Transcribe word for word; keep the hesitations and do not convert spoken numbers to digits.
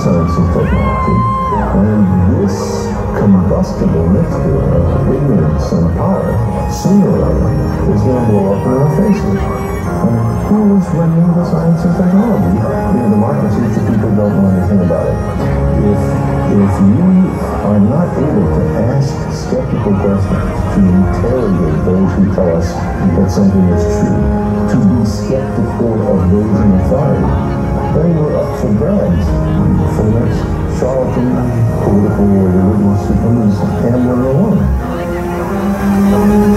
science and technology, and this combustible mixture of ignorance and power, sooner or later, is going to blow up in our faces. And who is running the science and technology? The democracy, the people don't know anything about it. If, if you are not able to ask skeptical questions, to interrogate those who tell us that something is true, to be skeptical of those in authority, then we're up for grabs for the next charlatan, political or religious supremacy, and we're alone.